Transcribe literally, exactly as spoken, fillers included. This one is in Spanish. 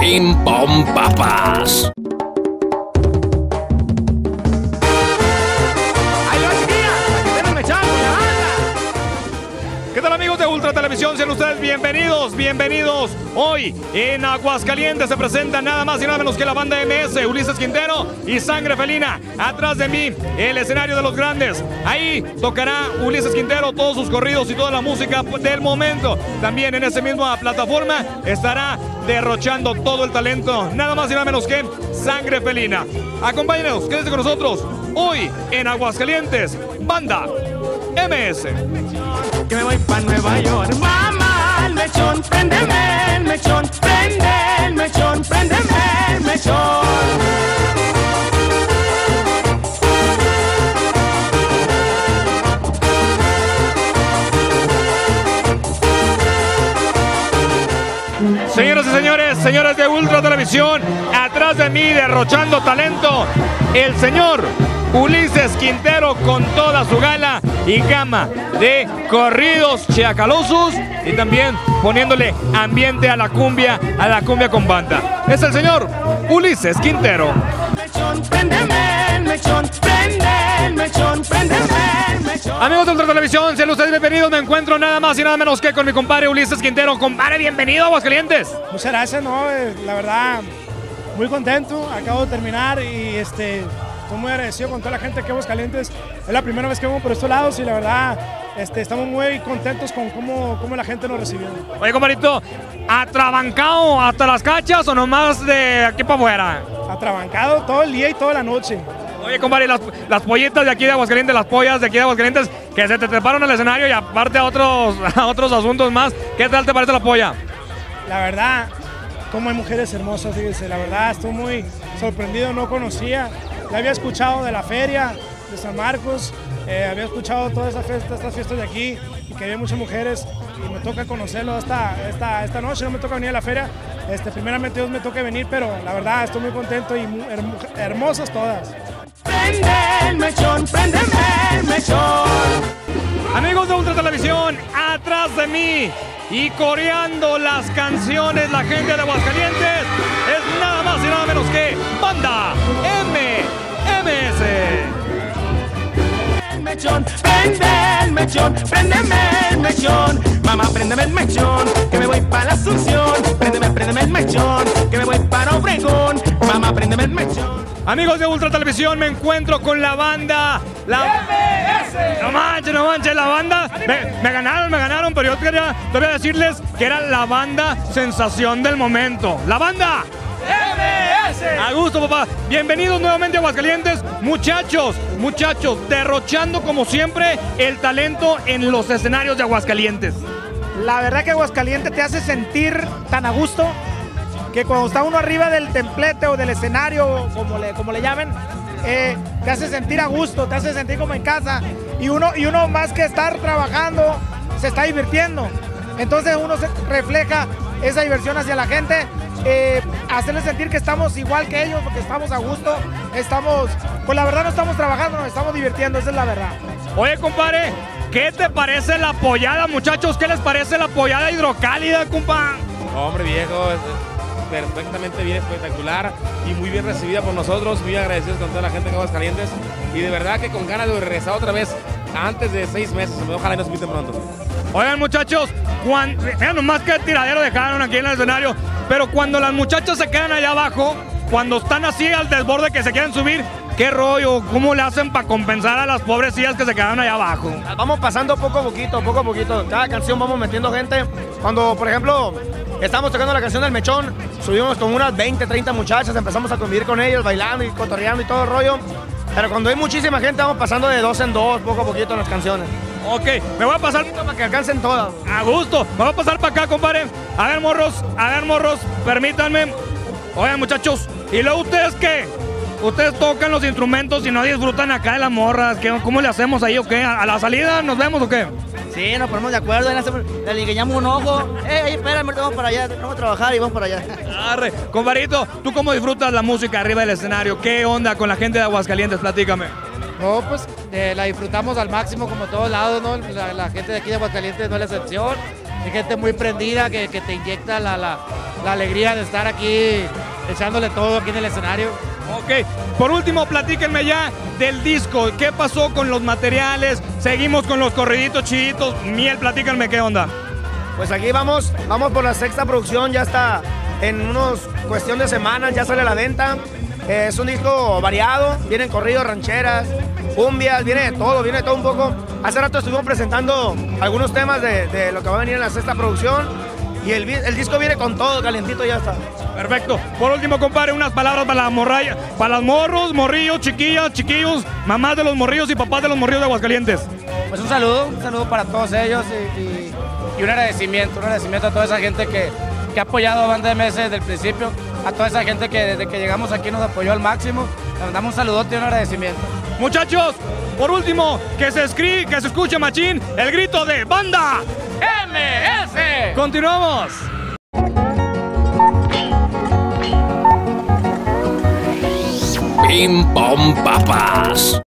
Pim Pom Papas. ¿Qué tal, amigos de Ultra Televisión? Sean ustedes bienvenidos, bienvenidos. Hoy en Aguascalientes se presenta nada más y nada menos que la banda M S, Ulises Quintero y Sangre Felina. Atrás de mí, el escenario de los grandes. Ahí tocará Ulises Quintero todos sus corridos y toda la música del momento. También en esa misma plataforma estará derrochando todo el talento, nada más y nada menos que Sangre Felina. Acompáñenos, quédense con nosotros. Hoy en Aguascalientes, banda M S. Que me voy pa' Nueva York. Mamá, el mechón, préndeme el mechón, prende el mechón, préndeme el mechón. Señoras y señores, señores de Ultra Televisión, atrás de mí derrochando talento, el señor Ulises Quintero con toda su gala y gama de corridos chiacalosos y también poniéndole ambiente a la cumbia, a la cumbia con banda. Es el señor Ulises Quintero. Mechón, préndeme el mechón, prende el mechón, préndeme el mechón. Amigos de Ultra Televisión, sean ustedes bienvenidos. Me encuentro nada más y nada menos que con mi compadre Ulises Quintero. Compadre, bienvenido a Aguascalientes. Muchas gracias, no, eh, la verdad, muy contento. Acabo de terminar y este, estoy muy agradecido con toda la gente que Aguascalientes. Es la primera vez que vengo por estos lados y la verdad, este, estamos muy contentos con cómo, cómo la gente nos recibió. Oye, compadrito, ¿atrabancado hasta las cachas o nomás de aquí para afuera? Atrabancado todo el día y toda la noche. Oye, compadre, las, las pollitas de aquí de Aguascalientes, las pollas de aquí de Aguascalientes, que se te treparon al escenario y aparte a otros, a otros asuntos más, ¿qué tal te parece la polla? La verdad, como hay mujeres hermosas, fíjese, la verdad, estoy muy sorprendido, no conocía, la había escuchado de la feria de San Marcos, eh, había escuchado todas esas fiestas, estas fiestas de aquí y que había muchas mujeres y me toca conocerlo esta, esta, esta noche, no me toca venir a la feria, este, primeramente Dios me toca venir, pero la verdad estoy muy contento y muy herm hermosas todas. Prende el mechón, préndeme el mechón. Amigos de Ultra Televisión, atrás de mí y coreando las canciones la gente de Aguascalientes es nada más y nada menos que banda M S. El mechón, prende el mechón, préndeme el mechón. Mamá, préndeme el mechón, que me voy para la Asunción. Préndeme, préndeme el mechón, que me voy para Obregón. Mamá, préndeme el mechón. Amigos de Ultra Televisión, me encuentro con la banda la... M S. No manches, no manches, la banda me, me ganaron, me ganaron, pero yo quería todavía decirles que era la banda sensación del momento. La banda M S. a gusto, papá. Bienvenidos nuevamente a Aguascalientes. Muchachos, muchachos, derrochando como siempre el talento en los escenarios de Aguascalientes. La verdad que Aguascalientes te hace sentir tan a gusto que cuando está uno arriba del templete o del escenario, como le, como le llamen, eh, te hace sentir a gusto, te hace sentir como en casa. Y uno, y uno más que estar trabajando, se está divirtiendo. Entonces uno se refleja esa diversión hacia la gente, eh, hacerles sentir que estamos igual que ellos, porque estamos a gusto, estamos, pues la verdad no estamos trabajando, nos estamos divirtiendo, esa es la verdad. Oye, compadre, ¿qué te parece la pollada, muchachos? ¿Qué les parece la pollada hidrocálida, compa? Hombre, viejo, perfectamente bien, espectacular y muy bien recibida por nosotros, muy agradecidos con toda la gente de Aguascalientes y de verdad que con ganas de regresar otra vez antes de seis meses, ojalá y nos inviten pronto. Oigan, muchachos, cuando, vean nomás qué tiradero dejaron aquí en el escenario, pero cuando las muchachas se quedan allá abajo, cuando están así al desborde que se quieren subir, ¿qué rollo? ¿Cómo le hacen para compensar a las pobrecillas que se quedaron allá abajo? Vamos pasando poco a poquito, poco a poquito. Cada canción vamos metiendo gente. Cuando, por ejemplo, estamos tocando la canción del Mechón, subimos con unas veinte, treinta muchachas, empezamos a convivir con ellos, bailando y cotorreando y todo el rollo. Pero cuando hay muchísima gente, vamos pasando de dos en dos, poco a poquito en las canciones. Ok, me voy a pasar para que alcancen todas. a gusto. Me voy a pasar para acá, compadre. A ver, morros, a ver, morros, permítanme. Oigan, muchachos, ¿y luego ustedes qué? Ustedes tocan los instrumentos y no disfrutan acá de las morras. ¿Qué, ¿Cómo le hacemos ahí o qué? ¿A la salida nos vemos o qué? Sí, nos ponemos de acuerdo, le ligueñamos un ojo. Eh, espérame, vamos para allá, vamos a trabajar y vamos para allá. Arre, compadrito, ¿tú cómo disfrutas la música arriba del escenario? ¿Qué onda con la gente de Aguascalientes? Platícame. No, pues eh, la disfrutamos al máximo como todos lados, ¿no? La, la gente de aquí de Aguascalientes no es la excepción. Hay gente muy prendida que, que te inyecta la, la, la alegría de estar aquí echándole todo aquí en el escenario. Ok, por último, platíquenme ya del disco. ¿Qué pasó con los materiales? Seguimos con los corriditos chiditos. Miel, platíquenme qué onda. Pues aquí vamos, vamos por la sexta producción, ya está en unos cuestión de semanas, ya sale a la venta. Eh, es un disco variado, vienen corridos, rancheras, cumbias, viene de todo, viene de todo un poco. Hace rato estuvimos presentando algunos temas de, de lo que va a venir en la sexta producción y el, el disco viene con todo, calientito, ya está. Perfecto. Por último, compadre, unas palabras para la morralla, para los morros, morrillos, chiquillas, chiquillos, mamás de los morrillos y papás de los morrillos de Aguascalientes. Pues un saludo, un saludo para todos ellos y, y, y un agradecimiento, un agradecimiento a toda esa gente que, que ha apoyado a Banda M S desde el principio, a toda esa gente que desde que llegamos aquí nos apoyó al máximo. Le mandamos un saludote y un agradecimiento. Muchachos, por último, que se escribe, que se escuche machín el grito de Banda M S. Continuamos. Pim Pom Papas.